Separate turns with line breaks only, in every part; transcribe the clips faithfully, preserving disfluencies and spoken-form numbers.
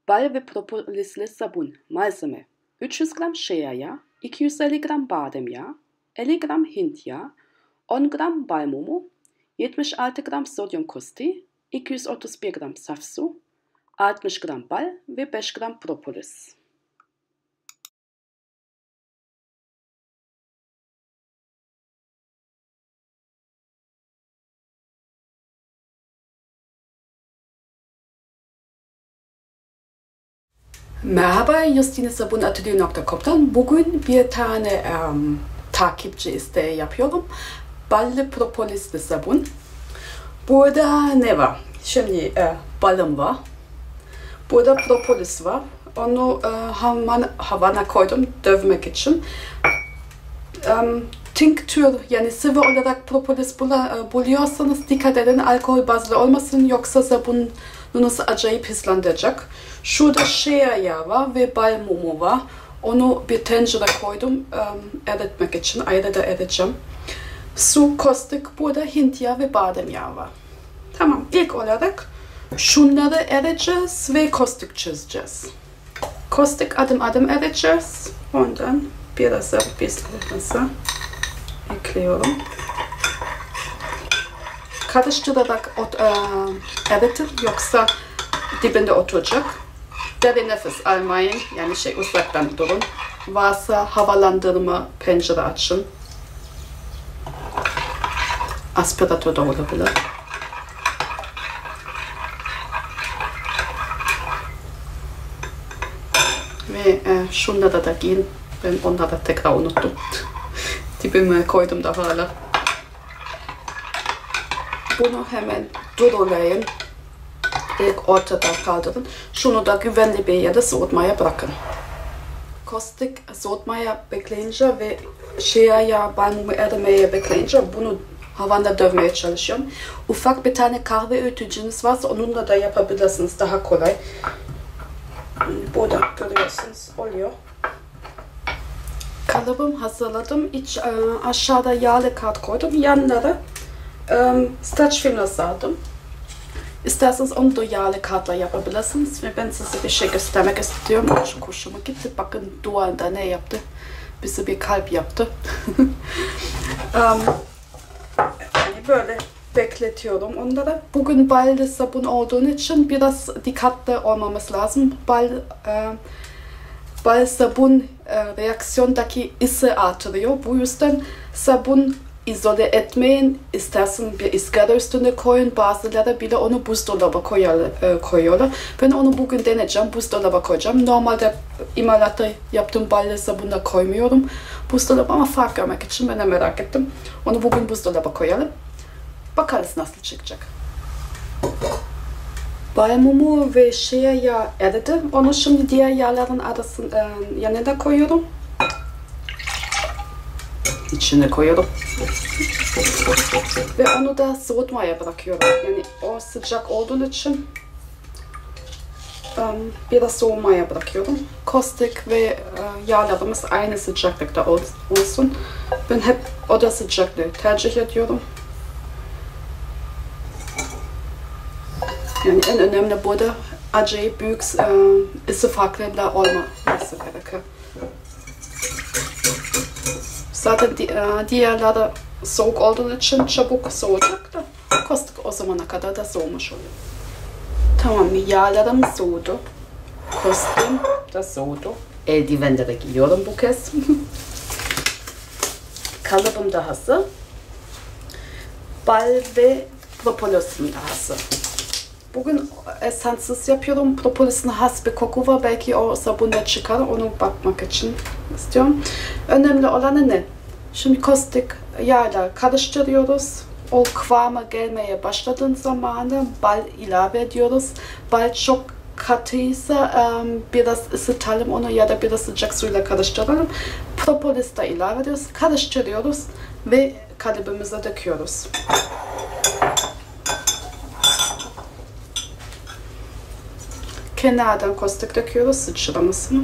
Bal ve propolisli sabun. Malzeme: üç yüz gram shea yağı, iki yüz elli gram badem yağı, elli gram Hint yağı, on gram bal mumu, yetmiş altı gram sodyum kosti, iki yüz otuz bir gram saf su, altmış gram bal ve beş gram propolis. Merhaba, Justine sabun atölye nokta com'dan. Bugün bir tane um, takipçi isteği yapıyorum. Ballı propolisli sabun. Burada ne var? Şimdi e, balım var. Burada propolis var. Onu e, hemen havana koydum dövmek için. Um, tinktür yani sıvı olarak propolis bula, e, buluyorsanız dikkat edin, alkol bazlı olmasın, yoksa sabununuz acayip hızlandıracak. Şurada shea yağı var ve bal mumu var. Onu bir tencere koydum um, eritmek için. Ayrıca da eriteceğim. Su, kostik, burada Hint yağı ve badem yağı var. Tamam, ilk olarak şunları eriteceğiz ve kostik çözeceğiz. Kostik adım adım eriteceğiz. Ondan biraz biraz ekliyorum. Karıştırarak e, eritin, yoksa dibinde oturacak. Derin nefes almayın, yani şey uzaktan durun. Varsa havalandırma pencere açın. Aspiratör da olabilir. Ve e, şunları da giyin. Ben onları tekrar unuttum. Dibime koydum da hala. Bunu hemen durulayın. İlk ortada kaldırın. Şunu da güvenli bir yerde soğutmaya bırakın. Kostik soğutmaya bekleyince ve shea yağı bal mumu erimeye bekleyince bunu havanda dövmeye çalışıyorum. Ufak bir tane kahve öğütücünüz varsa onunla da yapabilirsiniz, daha kolay. Burada görüyorsunuz, oluyor. Kalıbım hazırladım. İç, e, aşağıda yağlı kağıt koydum. Yanlara e, stretch filmle sardım. İsterseniz onu da yağlı kağıtla yapabilirsiniz. Ve ben size bir şey göstermek istiyorum. Çok hoşuma gitti. Bakın duvarda ne yaptı? Bize bir kalp yaptı. um, yani böyle bekletiyorum onları. Bugün ballı sabun olduğu için biraz dikkatli olmamız lazım. Bal, e, bal sabun e, reaksiyondaki ısı artırıyor. Bu yüzden sabun izole etmeyin. İstersen bir ızgara üstüne koyun. Bazıları bile onu buzdolabı koyuyorlar. Ben onu bugün deneyeceğim. Buzdolabı koyacağım. Normalde imalatta yaptığım ballı sabunla koymuyorum buzdolabı, ama fark görmek için ben de merak ettim. Onu bugün buzdolabı koyalım. Bakarız nasıl çıkacak. Bal mumu ve shea yağı eridim. Onu şimdi diğer yağların arasında e, yanına koyuyorum. İçine koyuyorum. Ve onu da soğutmaya bırakıyorum. Yani o sıcak olduğu için um, biraz soğumaya bırakıyorum. Kostik ve uh, yağlarımız aynı sıcaklıkta olsun. Ben hep oda sıcaklığı tercih ediyorum. Yani en önemli burada acayip büyük uh, ısı farklarıyla olması gerekiyor. Zaten di diğerleri soğuk olduğu için çabuk soğuyacak da kostik o zamana kadar da soğumuş oluyor. Tamam, yağlarım soğudu. Kostim da soğudu. Eldivenleri giyiyorum bu kez. Kalıbım da hazır. Bal ve propolisim de hazır. Bugün esensiz yapıyorum. Propolis'in has bir koku var. Belki o sabunda çıkar. Onu bakmak için istiyorum. Önemli olan ne? Şimdi kostik yağla karıştırıyoruz. O kıvama gelmeye başladığın zamanı bal ilave ediyoruz. Bal çok katıysa um, biraz ısıtalım onu ya da biraz sıcak suyla karıştıralım. Propolis de ilave ediyoruz. Karıştırıyoruz ve kalıbımıza döküyoruz. Kenardan kostik döküyoruz sıçramasını.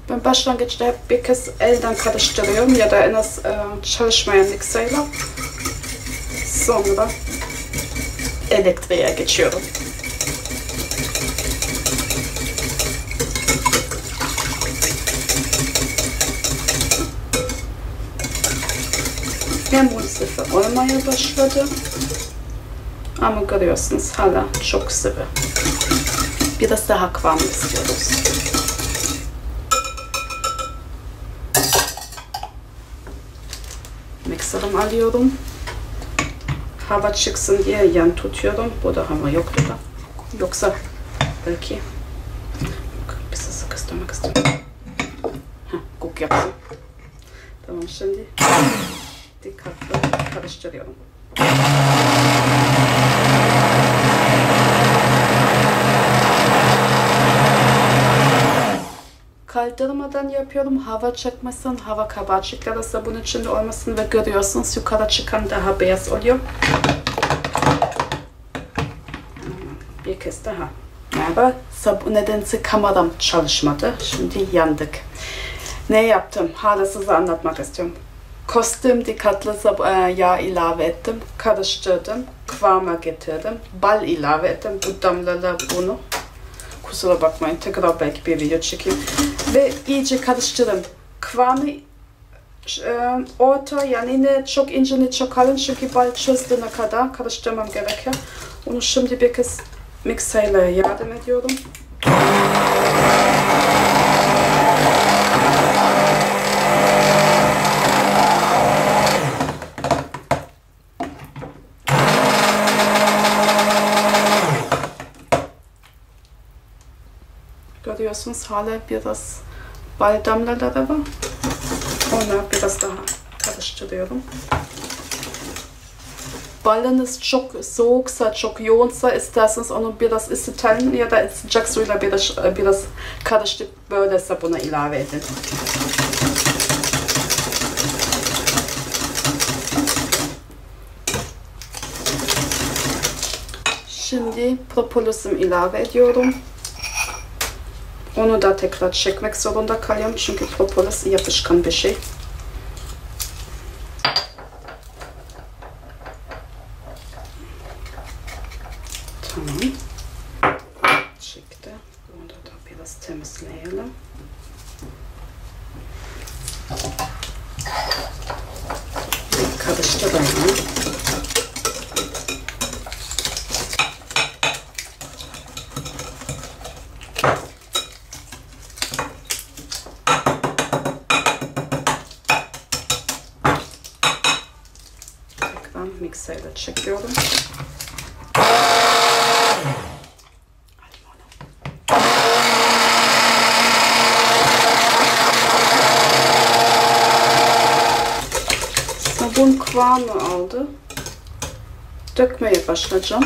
Ben başlangıçta hep bir kez elden karıştırıyorum ya da en az e, çalışmayan mikseyle. Sonra elektriğe geçiyorum. Lemon sıvı olmaya başladı. Ama görüyorsunuz hala çok sıvı. Biraz daha kıvam istiyoruz. Mikserimi alıyorum. Hava çıksın diye yan tutuyorum. Burada hava yoktu da. Yoksa belki bir sıkıştırmak istiyorum. Heh, kuk yapsın. Tamam, şimdi dikkatli karıştırıyorum. Kaldırmadan yapıyorum. Hava çekmesin, hava kabarcıkları sabun içinde olmasın ve görüyorsunuz yukarı çıkan daha beyaz oluyor. Bir kez daha. Ama sabun nedense kameram çalışmadı. Şimdi yandık. Ne yaptım? Hala size anlatmak istiyorum. Kostüm dikkatli yağ ilave ettim. Karıştırdım. Kıvama getirdim. Bal ilave ettim. Bu damlalar bunu. Kusura bakmayın. Tekrar belki bir video çekeyim. Ve iyice karıştırdım. Kıvamı e, orta, yani ne çok ince ne çok kalın. Çünkü bal çözdüğüne kadar karıştırmam gerekiyor. Onu şimdi bir kez mikserle yardım ediyorum. Görüyorsunuz hala biraz bal damlaları var. Onu biraz daha karıştırıyorum. Balınız çok soğuksa, çok yoğunsa isterseniz onu biraz ısıtalım ya da sıcak suyla biraz, biraz karıştırıp böyle sabuna ilave edin. Şimdi propolisimi ilave ediyorum. Onu da tekrar çekmek zorunda kalıyorum çünkü propolis yapışkan bir şey. Tamam. Çıktı. Bunu da biraz temizleyelim. Karıştıralım. Mikserle çekiyorum. Sabun kıvamı aldı. Dökmeye başlayacağım.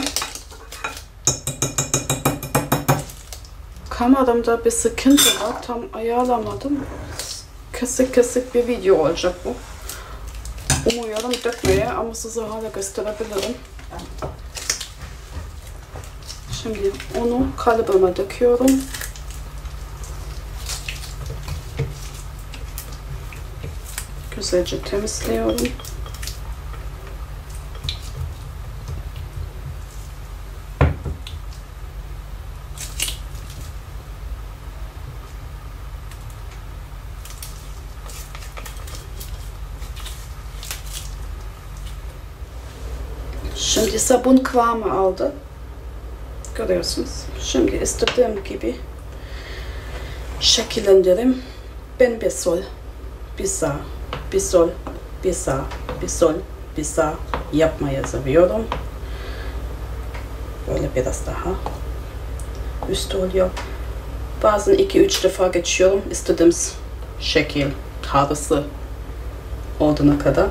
Kameramda bir sıkıntı var. Tam ayarlamadım. Kesik kesik bir video olacak bu. Umuyorum dökmeye ama size hala gösterebilirim. Şimdi onu kalıbıma döküyorum. Güzelce temizliyorum. Şimdi sabun kıvamı aldı. Görüyorsunuz. Şimdi istediğim gibi şekillendiririm. Ben bir sol, bir sağ, bir sol, bir sağ, bir sol, bir sağ yapmayı seviyorum. Böyle biraz daha üst oluyor. Bazen iki üç defa geçiyorum. İstediğim şekil, tarzı olduğuna kadar.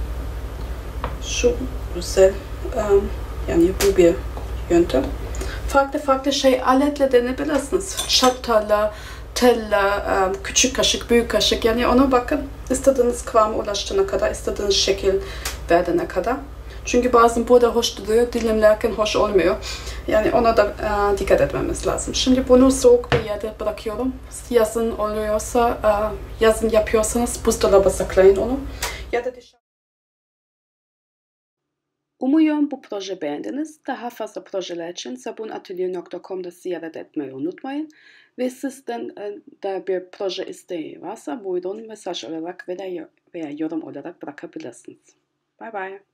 Şu güzel. Um, yani bu bir yöntem. Farklı farklı şey aletle denebilirsiniz. Çatalla, telle, um, küçük kaşık, büyük kaşık. Yani ona bakın. İstediğiniz kıvama ulaştığına kadar, istediğiniz şekil verdiğine kadar. Çünkü bazen burada hoş duruyor, dilimlerken hoş olmuyor. Yani ona da e, dikkat etmemiz lazım. Şimdi bunu soğuk bir yerde bırakıyorum. Yazın oluyorsa, e, yazın yapıyorsanız buzdolabı saklayın onu. Ya da dışarı. Umuyorum bu proje beğendiniz. Daha fazla projeler için sabunatölye nokta com'da ziyaret etmeyi unutmayın. Ve sizden e, de bir proje isteği varsa buyurun mesaj olarak veya, veya yorum olarak bırakabilirsiniz. Bye bye.